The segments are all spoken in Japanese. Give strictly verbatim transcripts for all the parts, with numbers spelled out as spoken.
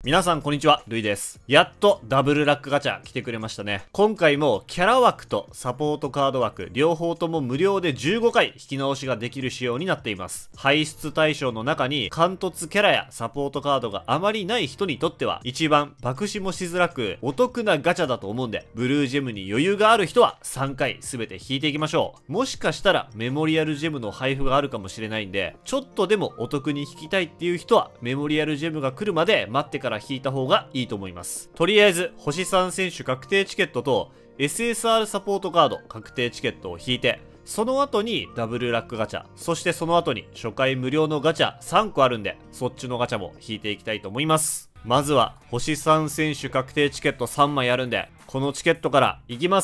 皆さんこんにちは、ルイです。やっとダブルラックガチャ来てくれましたね。今回もキャラ枠とサポートカード枠両方とも無料でじゅうごかい引き直しができる仕様になっています。排出対象の中に貫突キャラやサポートカードがあまりない人にとっては一番爆死もしづらくお得なガチャだと思うんで、ブルージェムに余裕がある人はさんかい全て引いていきましょう。もしかしたらメモリアルジェムの配布があるかもしれないんで、ちょっとでもお得に引きたいっていう人はメモリアルジェムが来るまで待ってから引いた方がいいと思います。とりあえず星さん選手確定チケットと エスエスアール サポートカード確定チケットを引いて、その後にダブルラックガチャ、そしてその後に初回無料のガチャさんこあるんで、そっちのガチャも引いていきたいと思います。まずは星さん選手確定チケットさんまいあるんで、このチケットからいきます。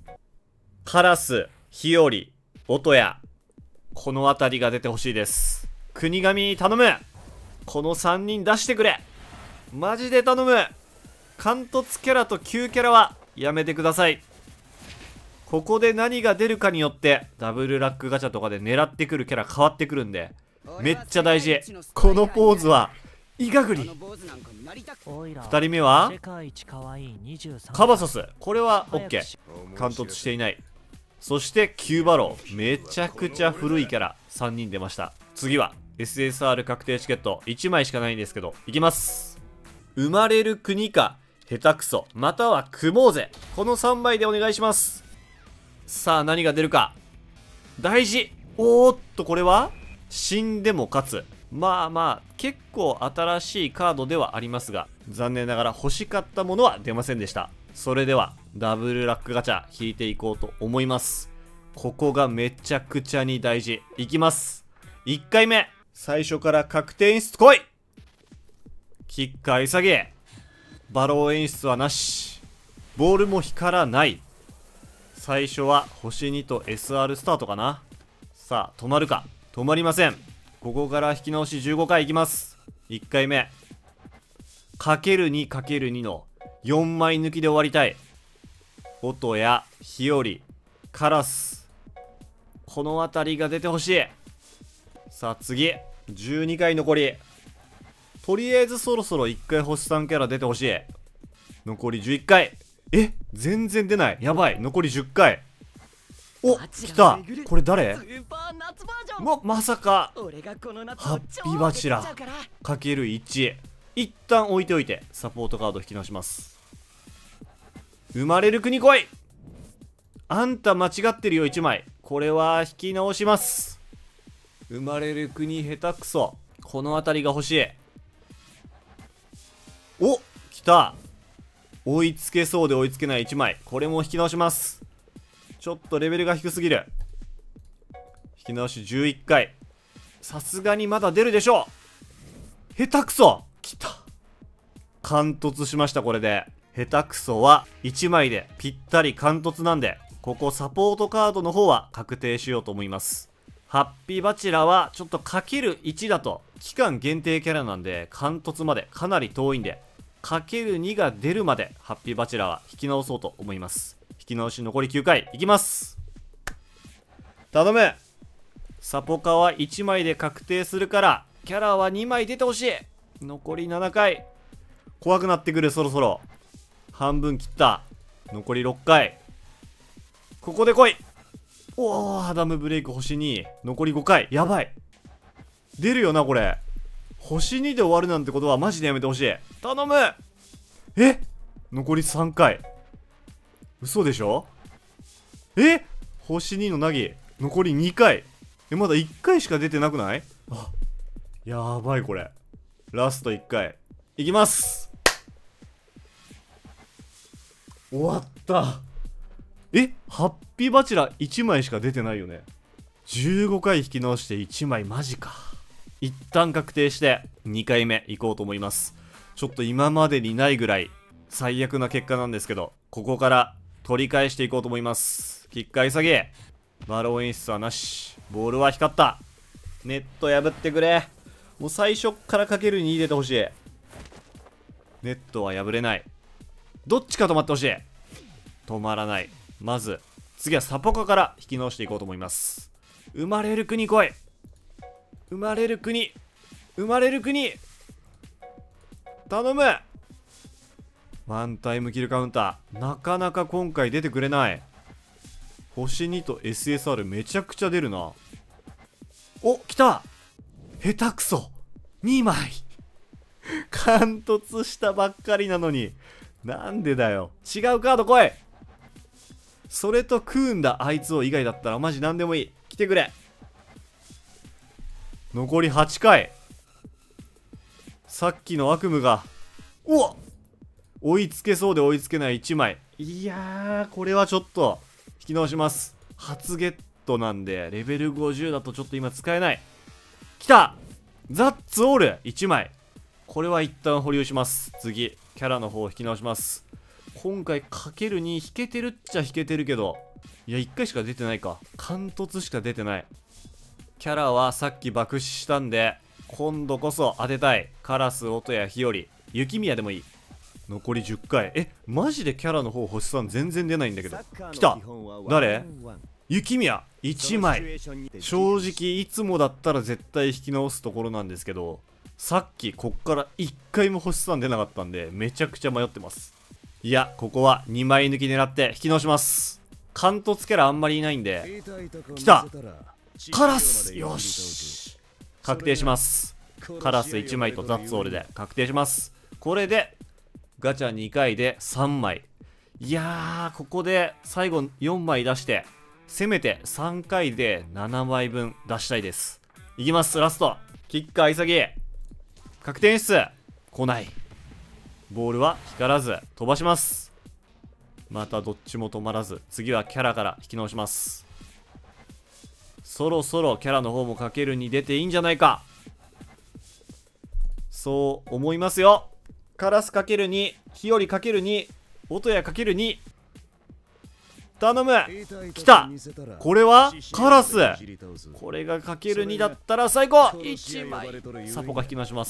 カラス、ヒヨリ、オトヤ、この辺りが出てほしいです。国神頼む。このさんにん出してくれ。マジで頼む。貫突キャラと旧キャラはやめてください。ここで何が出るかによってダブルラックガチャとかで狙ってくるキャラ変わってくるんで、めっちゃ大事。このポーズはイガグリ。ふたりめはカバソス。これは OK。 貫突していない。そしてキューバロー。めちゃくちゃ古いキャラさんにん出ました。次は エスエスアール 確定チケットいちまいしかないんですけど、いきます。生まれる国か下手くそまたはクモーゼ、このさんまいでお願いします。さあ何が出るか大事。おーっと、これは死んでも勝つ。まあまあ結構新しいカードではありますが、残念ながら欲しかったものは出ませんでした。それではダブルラックガチャ引いていこうと思います。ここがめちゃくちゃに大事。いきます。いっかいめ、最初から確定演出来い。キッカー潔げ。バロー演出はなし。ボールも光らない。最初は星にと エスアール スタートかな。さあ止まるか。止まりません。ここから引き直しじゅうごかいいきます。いっかいめ かけるにかけるに のよんまい抜きで終わりたい。オトやヒヨリ、カラス、この辺りが出てほしい。さあ次じゅうにかい残り。とりあえずそろそろいっかい星さんキャラ出てほしい。残りじゅういっかい。え、全然出ない。やばい。残りじゅっかい。お、来た。これ誰？ま、まさかハッピーバチラかけるいち。一旦置いておいてサポートカード引き直します。生まれる国来い。あんた間違ってるよ。いちまい。これは引き直します。生まれる国下手くそ。この辺りが欲しい。お、来た。追いつけそうで追いつけないいちまい。これも引き直します。ちょっとレベルが低すぎる。引き直しじゅういっかい。さすがにまだ出るでしょう。下手くそ。来た。貫突しました。これで下手くそはいちまいでぴったり貫突なんで、ここサポートカードの方は確定しようと思います。ハッピーバチラはちょっと かけるいち だと期間限定キャラなんで、貫突までかなり遠いんで、かけるに が出るまでハッピーバチラは引き直そうと思います。引き直し残りきゅうかいいきます。頼む。サポカはいちまいで確定するからキャラはにまい出てほしい。残りななかい。怖くなってくる。そろそろ半分切った。残りろっかい。ここで来い。おー、アダムブレイク星に。残りごかい。やばい。出るよなこれ。星にで終わるなんてことはマジでやめてほしい。頼む。え、残りさんかい。嘘でしょ。え、星にのナギ残りにかい。え、まだいっかいしか出てなくない？あ、やばい。これラストいっかいいきます。終わった。え、ハッピーバチラいちまいしか出てないよね。じゅうごかい引き直していちまい。マジか。一旦確定してにかいめ行こうと思います。ちょっと今までにないぐらい最悪な結果なんですけど、ここから取り返していこうと思います。キッカー潔げ。バロー演出はなし。ボールは光った。ネット破ってくれ。もう最初からかけるに出てほしい。ネットは破れない。どっちか止まってほしい。止まらない。まず次はサポカから引き直していこうと思います。生まれる国来い。生まれる国生まれる国頼む。 ワンタイムキルカウンター。なかなか今回出てくれない。星にと エスエスアール めちゃくちゃ出るな。お、来た。下手くそ。にまい。貫突したばっかりなのに。なんでだよ。違うカード来い。それと食うんだあいつを以外だったらマジなんでもいい。来てくれ。残りはちかい。さっきの悪夢が。うわっ、追いつけそうで追いつけないいちまい。いやー、これはちょっと引き直します。初ゲットなんでレベルごじゅうだとちょっと今使えない。来た。ザッツオールいちまい。これは一旦保留します。次キャラの方を引き直します。今回かけるに引けてるっちゃ引けてるけど、いやいっかいしか出てないか。貫突しか出てない。キャラはさっき爆死したんで今度こそ当てたい。カラス、音や日和、雪宮でもいい。残りじゅっかい。え、マジでキャラの方星さん全然出ないんだけど。来た。誰？雪宮いちまい。正直いつもだったら絶対引き直すところなんですけど、さっきこっからいっかいも星さん出なかったんでめちゃくちゃ迷ってます。いや、ここはにまい抜き狙って引き直します。貫突キャラあんまりいないんで。来た。カラス。よし、確定します。カラスいちまいとザッツオールで確定します。これでガチャにかいでさんまい。いやー、ここで最後よんまい出してせめてさんかいでななまいぶん出したいです。いきます。ラストキッカー潔。確定演出来ない。ボールは光らず飛ばします。またどっちも止まらず、次はキャラから引き直します。そろそろキャラの方もかけるに出ていいんじゃないか、そう思いますよ。カラスかけるに、日和かけるに、音やかけるに。頼む。来た。これはカラス。これがかけるにだったら最高。いちまい。サポが引き直します。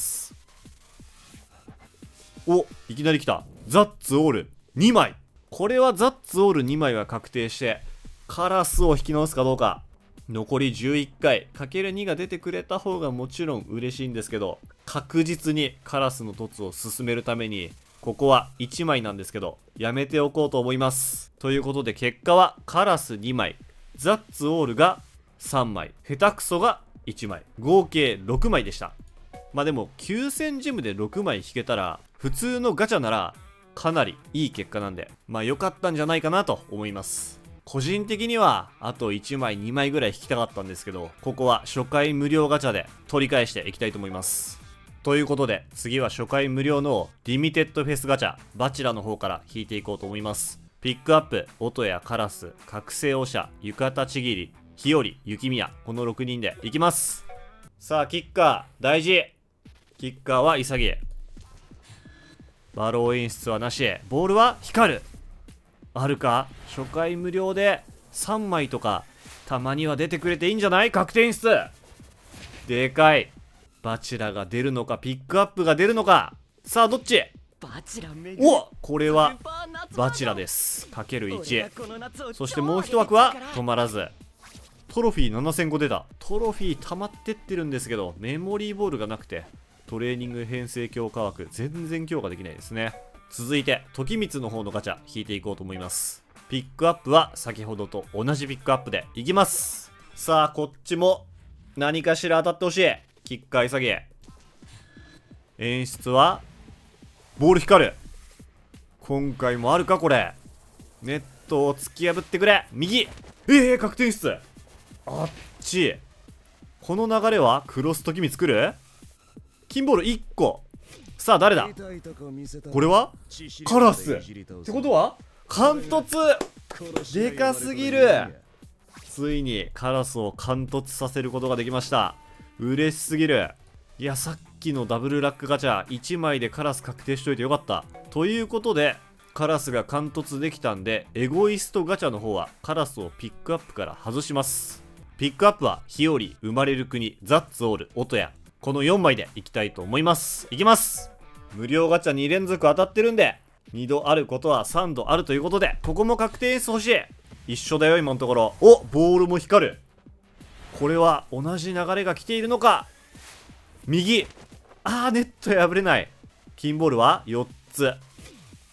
お、いきなり来た。ザッツオールにまい。これはザッツオールにまいは確定してカラスを引き直すかどうか。残りじゅういっかい。かけるにが出てくれた方がもちろん嬉しいんですけど、確実にカラスの凸を進めるためにここはいちまいなんですけどやめておこうと思います。ということで結果はカラスにまい、ザッツオールがさんまい、下手くそがいちまい、合計ろくまいでした。まあでもきゅうせんジムでろくまい引けたら普通のガチャならかなりいい結果なんで、まあ良かったんじゃないかなと思います。個人的にはあといちまいにまいぐらい引きたかったんですけど、ここは初回無料ガチャで取り返していきたいと思います。ということで次は初回無料のリミテッドフェスガチャバチラの方から引いていこうと思います。ピックアップ、音やカラス、覚醒オシャ、浴衣ちぎり、日和、雪宮、このろくにんでいきます。さあキッカー大事。キッカーは潔。バロー演出はなし。ボールは光る。あるか。初回無料でさんまいとかたまには出てくれていいんじゃない。確定演出でかい。バチラが出るのかピックアップが出るのか。さあどっち。お、これはバチラです。かけるいち。そしてもう一枠は止まらず。トロフィーななせんご出た。トロフィー溜まってってるんですけどメモリーボールがなくてトレーニング編成強化枠全然強化できないですね。続いて時光の方のガチャ引いていこうと思います。ピックアップは先ほどと同じピックアップでいきます。さあこっちも何かしら当たってほしい。キッカー潔。演出はボール光る。今回もあるかこれ。ネットを突き破ってくれ。右。ええー、確定演出。あっち。この流れはクロス時光来る。金ボールいっこ。さあ誰だ。これはカラスってことは貫突。でかすぎる。ついにカラスを貫突させることができました。嬉しすぎる。いやさっきのダブルラックガチャいちまいでカラス確定しといてよかった。ということでカラスが貫突できたんでエゴイストガチャの方はカラスをピックアップから外します。ピックアップは日和、生まれる国、ザッツオール、音やこのよんまいでいきたいと思います。いきます。無料ガチャに連続当たってるんでにどあることはさんどあるということでここも確定演出欲しい。一緒だよ今のところ。お、ボールも光る。これは同じ流れが来ているのか。右。あーネット破れない。金ボールはよっつ。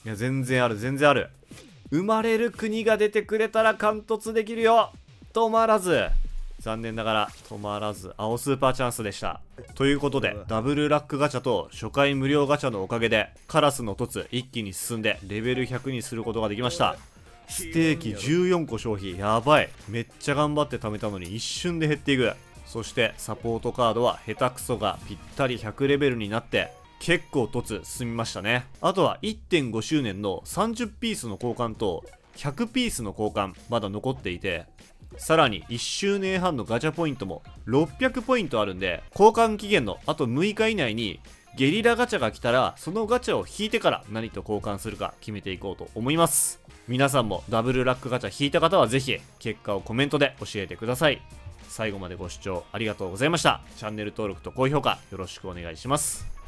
いや全然ある全然ある。生まれる国が出てくれたら貫突できるよ。止まらず、残念ながら止まらず、青スーパーチャンスでした。ということでダブルラックガチャと初回無料ガチャのおかげでカラスの凸一気に進んでレベルひゃくにすることができました。ステーキじゅうよんこ消費、やばい。めっちゃ頑張って貯めたのに一瞬で減っていく。そしてサポートカードは下手くそがぴったりひゃくレベルになって結構凸進みましたね。あとは いってんご 周年のさんじゅうピースの交換とひゃくピースの交換まだ残っていて、さらにいっしゅうねんはんのガチャポイントもろっぴゃくポイントあるんで、交換期限のあとむいか以内にゲリラガチャが来たらそのガチャを引いてから何と交換するか決めていこうと思います。皆さんもダブルラックガチャ引いた方はぜひ結果をコメントで教えてください。最後までご視聴ありがとうございました。チャンネル登録と高評価よろしくお願いします。